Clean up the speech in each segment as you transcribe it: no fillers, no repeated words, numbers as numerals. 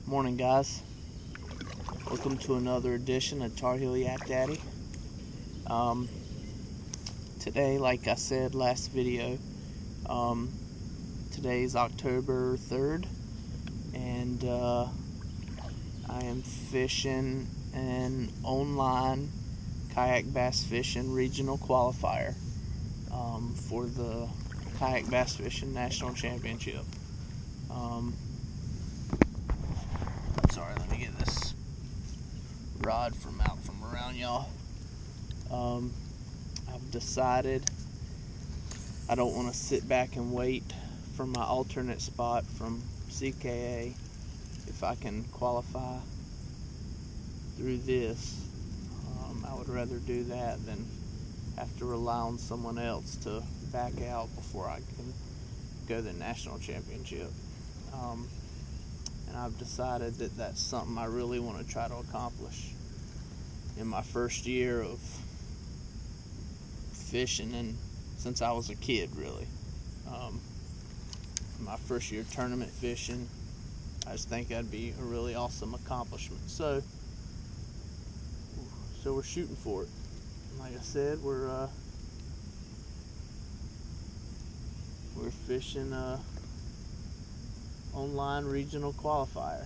Morning, guys. Welcome to another edition of Tar Heel Yak Daddy. Today, like I said last video, today is October 3rd, and I am fishing an online Kayak Bass Fishing regional qualifier for the Kayak Bass Fishing National Championship. Sorry, let me get this rod from around y'all. I've decided I don't want to sit back and wait for my alternate spot from CKA. If I can qualify through this, I would rather do that than have to rely on someone else to back out before I can go to the national championship. And I've decided that that's something I really want to try to accomplish in my first year of fishing, and since I was a kid, really. My first year tournament fishing, I just think that'd be a really awesome accomplishment. So we're shooting for it. Like I said, we're fishing a online regional qualifier.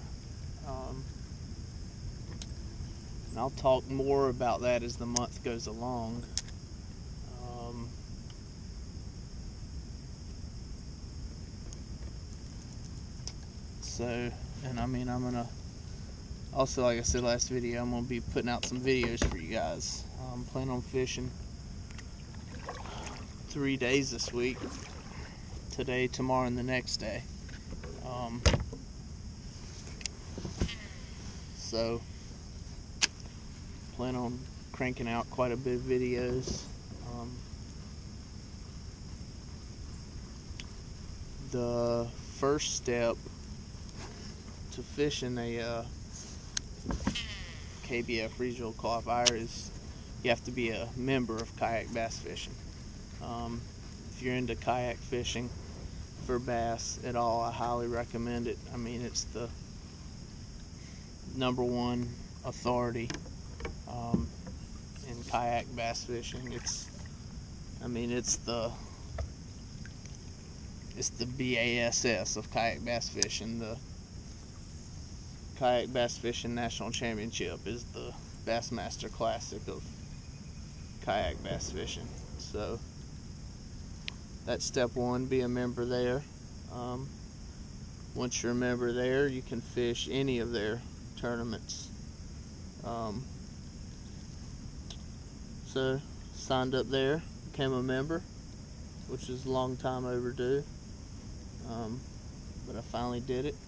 And I'll talk more about that as the month goes along. And I mean, I'm gonna also, like I said last video, I'm gonna be putting out some videos for you guys. I'm planning on fishing 3 days this week: today, tomorrow, and the next day. So plan on cranking out quite a bit of videos. The first step to fishing a KBF regional qualifier is you have to be a member of Kayak Bass Fishing. If you're into kayak fishing for bass at all, I highly recommend it. I mean, it's the #1 authority in kayak bass fishing. It's the BASS of kayak bass fishing. The Kayak Bass Fishing National Championship is the Bassmaster Classic of kayak bass fishing. So that's step one: be a member there. Once you're a member there, you can fish any of their tournaments. So signed up there, became a member, which is a long time overdue, but I finally did it.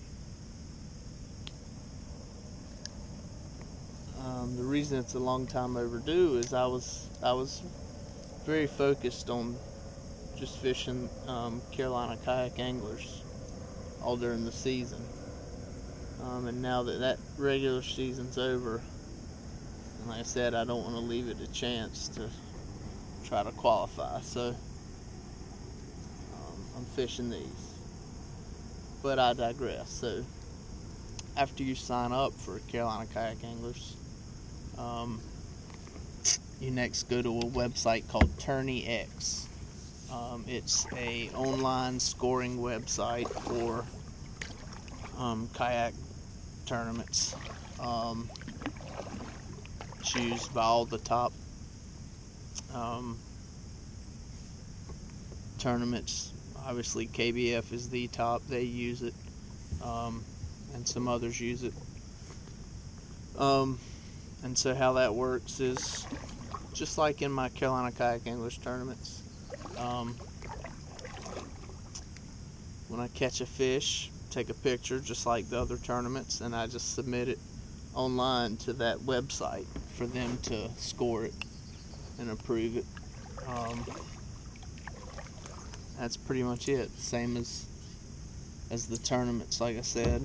The reason it's a long time overdue is I was very focused on just fishing Carolina kayak anglers all during the season, and now that regular season's over, and like I said, I don't want to leave it a chance to try to qualify. So I'm fishing these, but I digress. So after you sign up for Carolina kayak anglers, you next go to a website called TourneyX. It's a online scoring website for kayak tournaments. It's used by all the top tournaments. Obviously, KBF is the top. They use it, and some others use it. And so how that works is just like in my Carolina Kayak English tournaments. When I catch a fish, take a picture just like the other tournaments, and I just submit it online to that website for them to score it and approve it. That's pretty much it. Same as the tournaments, like I said.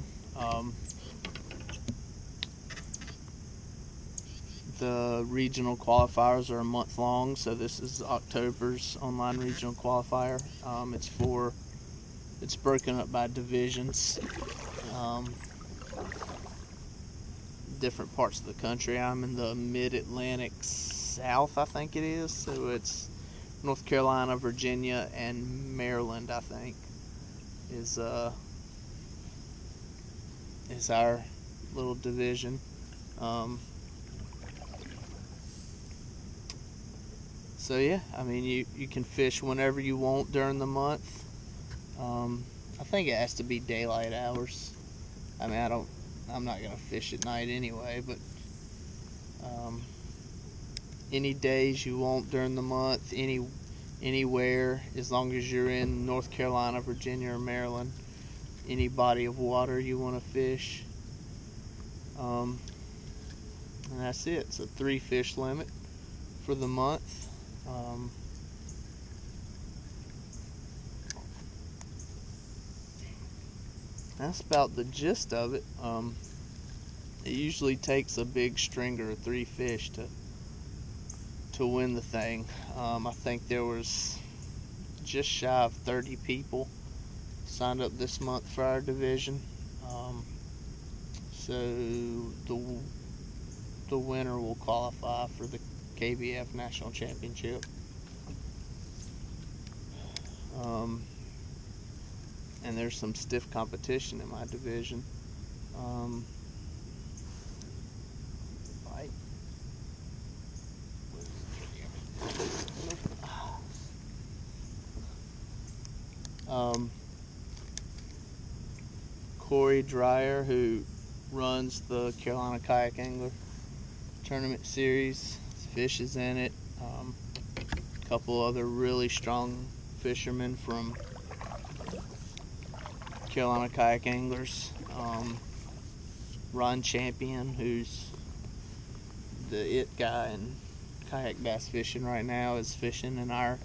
The regional qualifiers are a month long, so this is October's online regional qualifier. It's broken up by divisions. different parts of the country. I'm in the mid-Atlantic South, I think it is. So it's North Carolina, Virginia, and Maryland, I think, is our little division. So yeah, I mean, you can fish whenever you want during the month. I think it has to be daylight hours. I mean, I'm not gonna fish at night anyway, but any days you want during the month, anywhere, as long as you're in North Carolina, Virginia, or Maryland, any body of water you want to fish. And that's it. It's a 3 fish limit for the month. That's about the gist of it. It usually takes a big stringer of 3 fish to win the thing. I think there was just shy of 30 people signed up this month for our division. So the winner will qualify for the KBF National Championship. And there's some stiff competition in my division. Corey Dreyer, who runs the Carolina Kayak Angler Tournament Series, fishes in it. A couple other really strong fishermen from Carolina Kayak Anglers. Ron Champion, who's the it guy in Kayak Bass Fishing right now, is fishing in our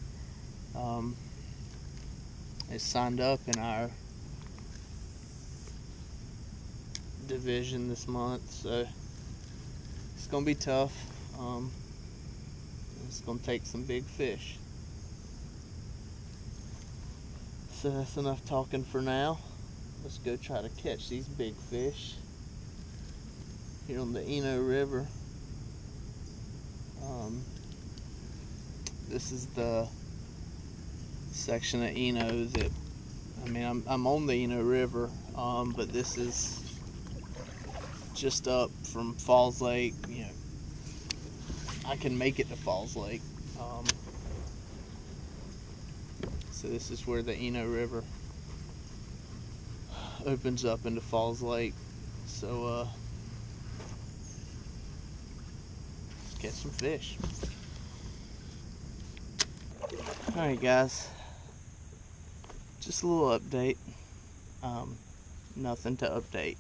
is signed up in our division this month, so it's gonna be tough. It's gonna take some big fish. So that's enough talking for now. Let's go try to catch these big fish here on the Eno River. This is the section of Eno that, I mean, I'm on the Eno River, but this is just up from Falls Lake. You know, I can make it to Falls Lake. So this is where the Eno River opens up into Falls Lake. So let's catch some fish. Alright guys, just a little update. Nothing to update.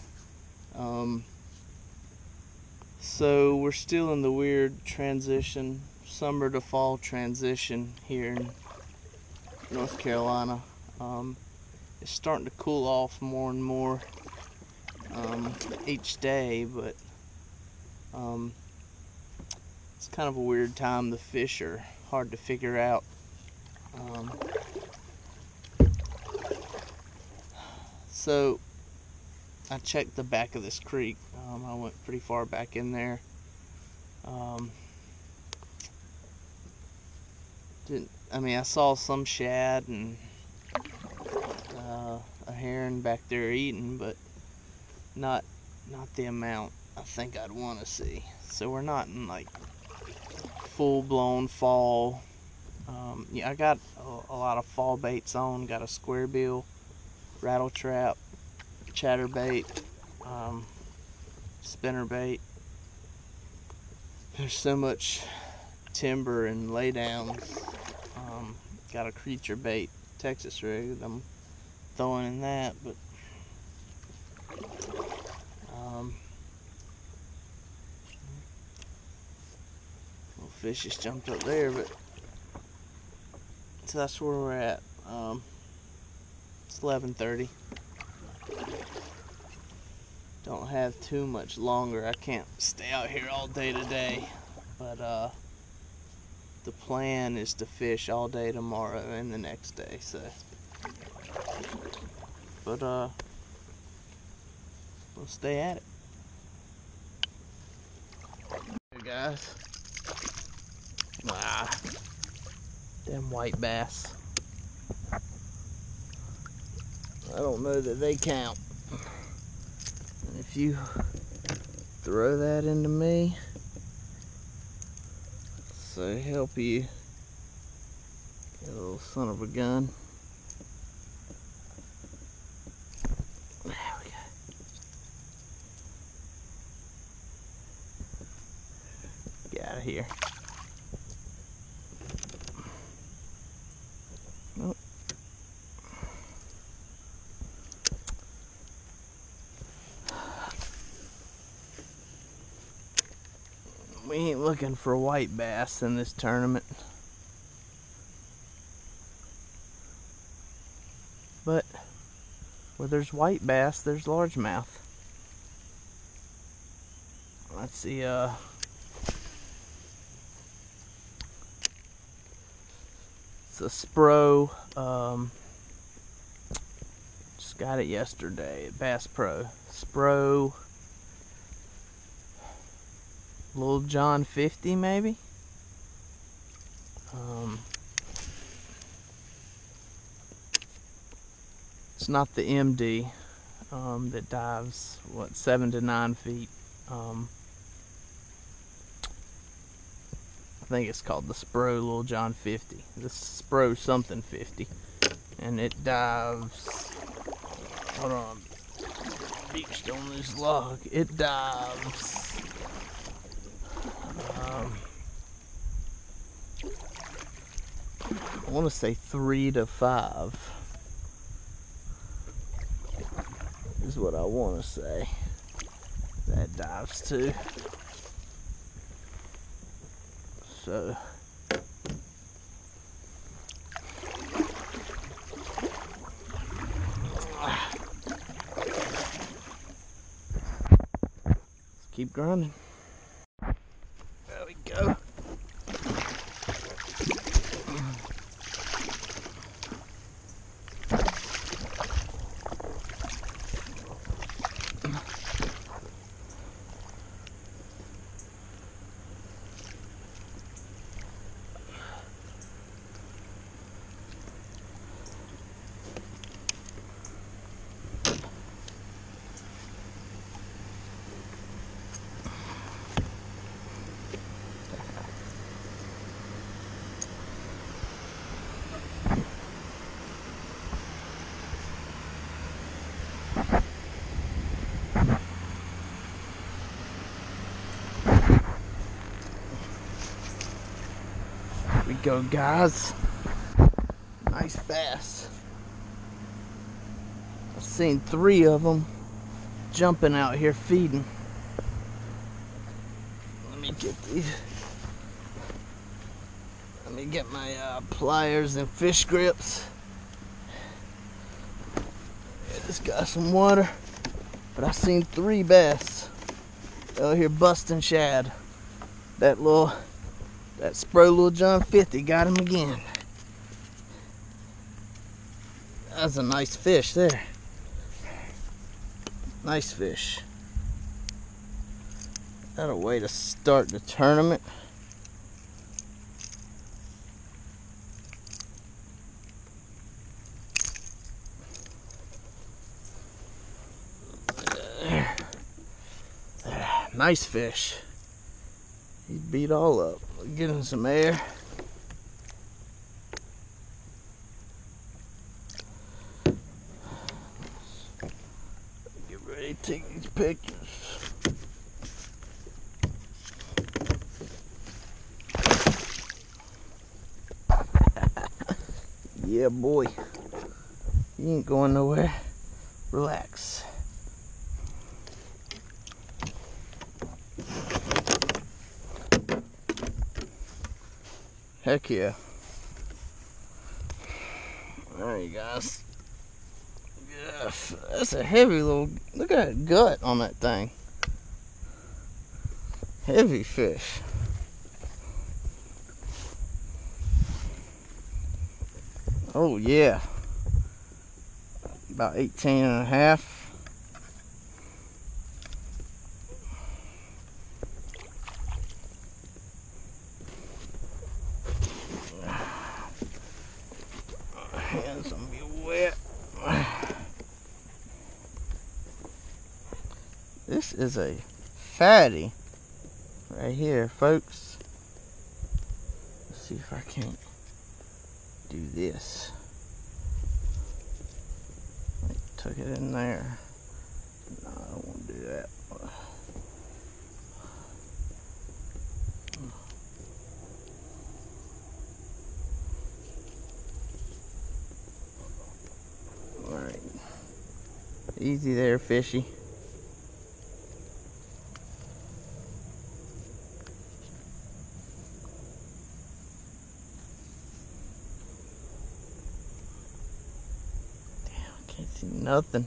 So we're still in the weird transition, summer to fall transition here in North Carolina. It's starting to cool off more and more each day, but it's kind of a weird time. The fish are hard to figure out. So I checked the back of this creek. I went pretty far back in there. I saw some shad and a heron back there eating, but not the amount I think I'd want to see. So we're not in like full-blown fall. Yeah, I got a lot of fall baits on. Got a square bill, rattle trap, chatterbait, spinner bait. There's so much timber and laydowns. Got a creature bait Texas rig that I'm throwing in that, but little fish just jumped up there, but so that's where we're at. It's 11:30. Don't have too much longer. I can't stay out here all day today, but the plan is to fish all day tomorrow and the next day. So, but we'll stay at it. guys. Ah, them white bass. I don't know that they count. And if you throw that into me, so help you, you little son of a gun. There we go. Get out of here. Oh. We ain't looking for white bass in this tournament. But where there's white bass, there's largemouth. Let's see, it's a Spro, just got it yesterday at Bass Pro. Spro Little John 50 maybe. It's not the MD that dives, what, 7 to 9 feet. I think it's called the Spro Little John 50. This Spro something 50. And it dives, hold on, beached on this log. It dives I want to say 3 to 5 is what I want to say that dives to. So let's keep grinding. There we go. We go, guys. Nice bass. I've seen 3 of them jumping out here feeding. Let me get these. Let me get my pliers and fish grips. Yeah, this got some water, but I've seen 3 bass out here busting shad. That Spro Little John 50 got him again. That's a nice fish there. Nice fish. That a way to start the tournament. There. Nice fish. He beat all up. Get him some air. Get ready to take these pictures. Yeah, boy. You ain't going nowhere. Relax. Heck yeah. There you guys. Yeah, that's a heavy little, look at that gut on that thing. Heavy fish. Oh yeah. About 18 and a half. This is a fatty right here, folks. Let's see if I can't do this. I took it in there. No, I don't want to do that. Alright. Easy there, fishy. Can't see nothing.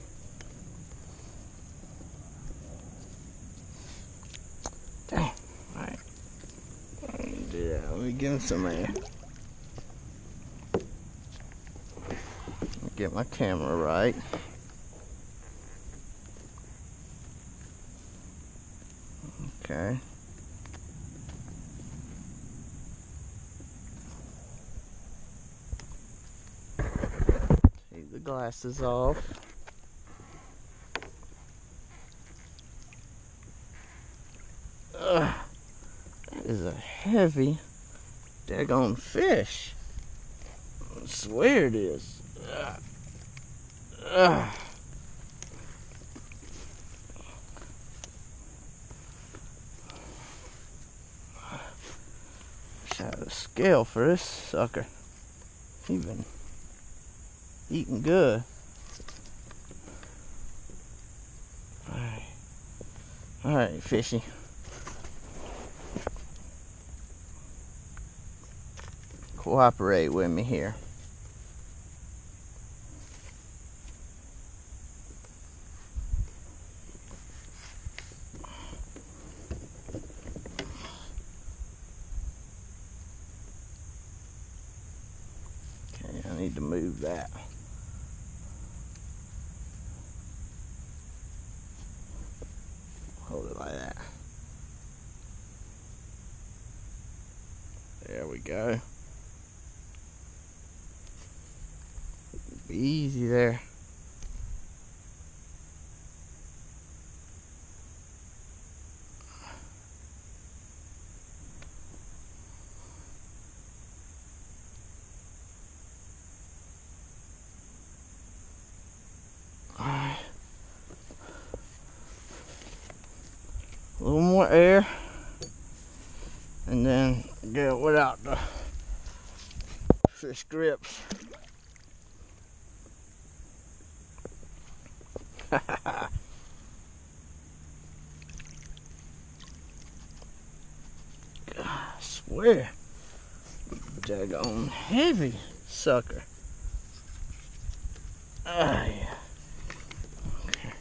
Dang. Alright. Let me do that. Let me give him some air. Get my camera right. Okay. Take the glasses off. Ugh, that is a heavy daggone fish. I swear it is. Wish I had a scale for this sucker. He been eating good. Alright, fishy. Cooperate with me here. Okay, I need to move that. Hold it like that. There we go. Be easy there. Alright. A little more air. And then get it without the fish grips. I swear, daggone heavy sucker. Ah, yeah. Okay.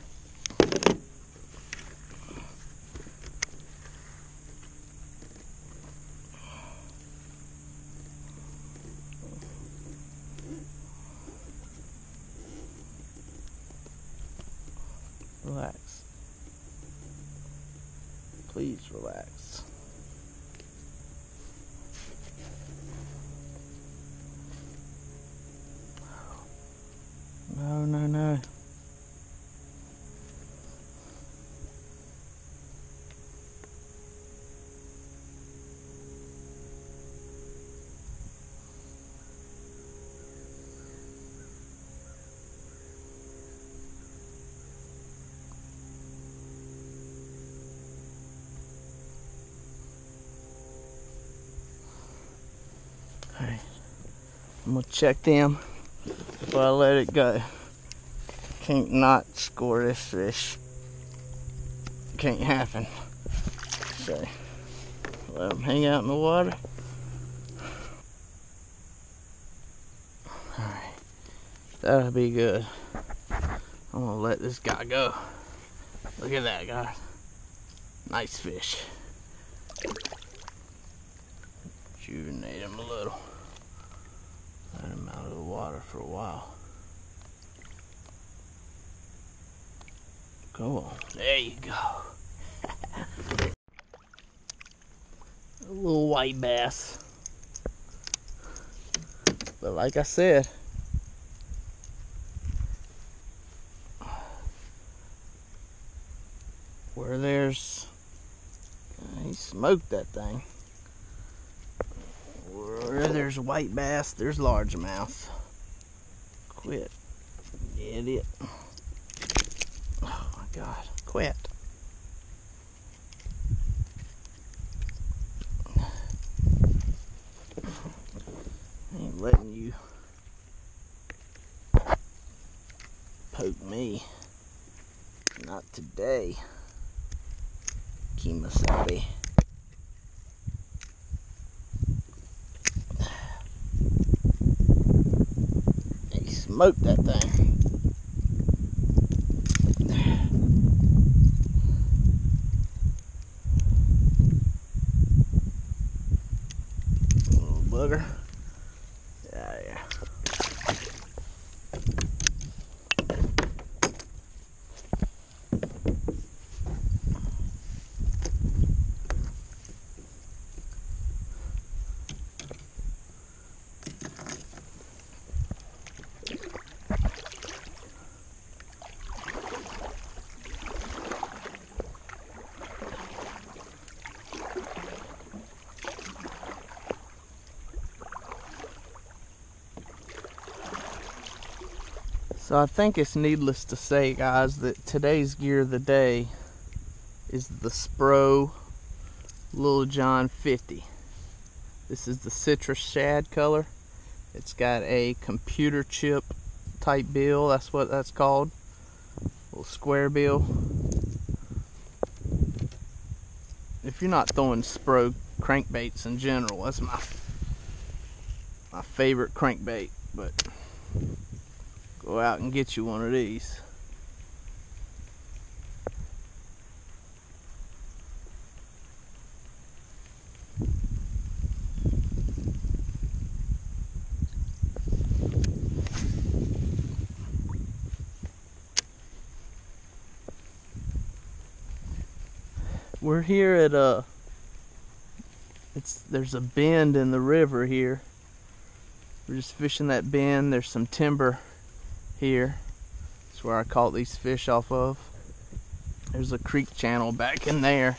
Relax. Please relax. No, no, no. Alright, I'm gonna check them before I let it go. Can't not score this fish. Can't happen. So, let them hang out in the water. Alright, that'll be good. I'm gonna let this guy go. Look at that, guys. Nice fish. Rejuvenate him a little. Let him out of the water for a while. Go on. There you go. A little white bass. But like I said, Where there's, he smoked that thing. Where there's white bass, there's largemouth. Quit, idiot. Oh my God, quit. I ain't letting you poke me. Not today, Kimasabi. He smoked that thing. Little bugger. Yeah. So I think it's needless to say, guys, that today's gear of the day is the Spro Little John 50. This is the Citrus Shad color. It's got a computer chip type bill, that's what that's called. Little square bill. If you're not throwing Spro crankbaits in general, that's my favorite crankbait, but go out and get you one of these. We're here at there's a bend in the river here. We're just fishing that bend. There's some timber here. That's where I caught these fish off of. There's a creek channel back in there.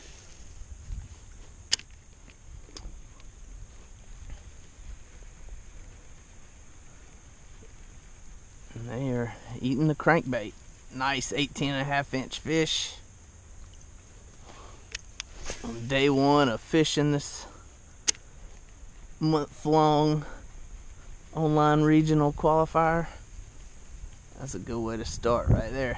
And they are eating the crankbait. Nice 18.5-inch fish. On day one of fishing this month-long online regional qualifier. That's a good way to start right there.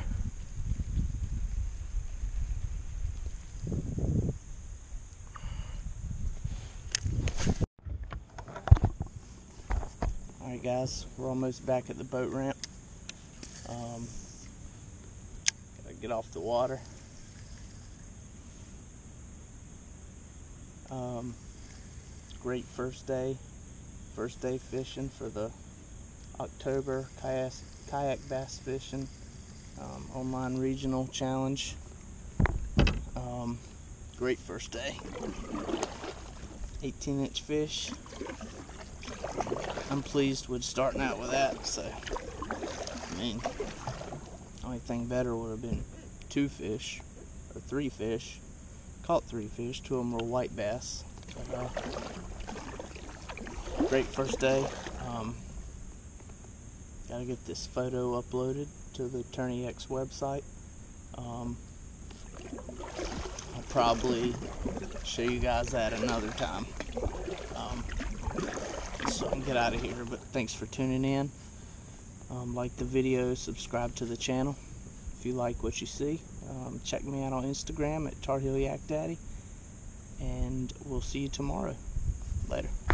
Alright guys, we're almost back at the boat ramp. Gotta get off the water. Great first day fishing for the October Kayak Bass Fishing online regional challenge. Great first day. 18-inch fish. I'm pleased with starting out with that. So, I mean, only thing better would have been 2 fish or 3 fish. Caught 3 fish. 2 of them were white bass. But, great first day. Gotta get this photo uploaded to the Attorney X website. I'll probably show you guys that another time. So I can get out of here, but thanks for tuning in. Like the video, subscribe to the channel if you like what you see. Check me out on Instagram at Tar Heel Yak Daddy, and we'll see you tomorrow. Later.